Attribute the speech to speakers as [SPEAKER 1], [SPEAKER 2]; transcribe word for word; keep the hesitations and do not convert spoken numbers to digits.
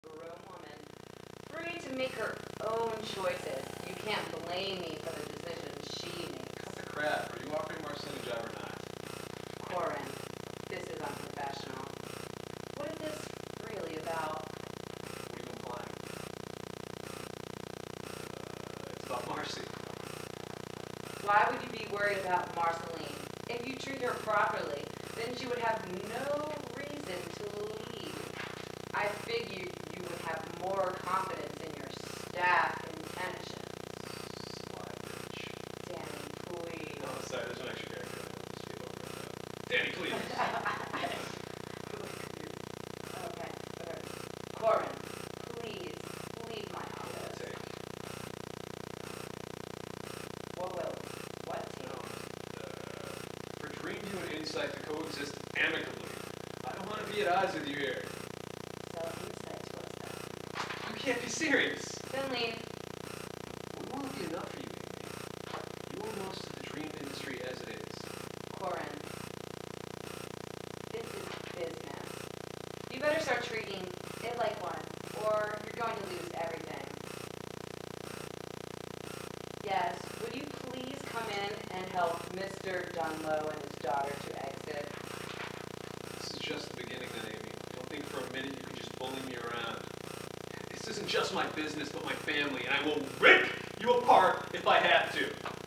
[SPEAKER 1] grown woman, free to make her own choices. You can't blame me for the decisions she
[SPEAKER 2] Cut
[SPEAKER 1] makes.
[SPEAKER 2] the crap. Are you offering Marcel a job or not?
[SPEAKER 1] Corin, this is unprofessional. What is this really about?
[SPEAKER 2] What are you implying? Uh, it's about Marcy.
[SPEAKER 1] Why would you be worried about Marceline? If you treat her properly, then she would have no reason to leave. I figured you would have more confidence in your staff intentions.
[SPEAKER 2] Sly bitch.
[SPEAKER 1] Danny, please.
[SPEAKER 2] No, sorry, there's an extra character. I'll just skip over it. Danny, please.
[SPEAKER 1] Okay, okay. Corin, please leave my office.
[SPEAKER 2] Take.
[SPEAKER 1] What will? What
[SPEAKER 2] No.
[SPEAKER 1] take?
[SPEAKER 2] Uh, for Dreamview and Insight to coexist amicably. I don't want to be at odds with you here.
[SPEAKER 1] So insight to us then.
[SPEAKER 2] You can't be serious.
[SPEAKER 1] Then leave.
[SPEAKER 2] We won't be enough for you, Amy. You owe most of the dream industry as it is.
[SPEAKER 1] Corin, this is business. You better start treating it like one, or you're going to lose everything. Yes, would you please come in and help Mister Dunlow and his daughter to exit?
[SPEAKER 2] This is just the beginning then, Amy. Don't think for a minute you can just bully me around. This isn't just my business, but my family, and I will rip you apart if I have to.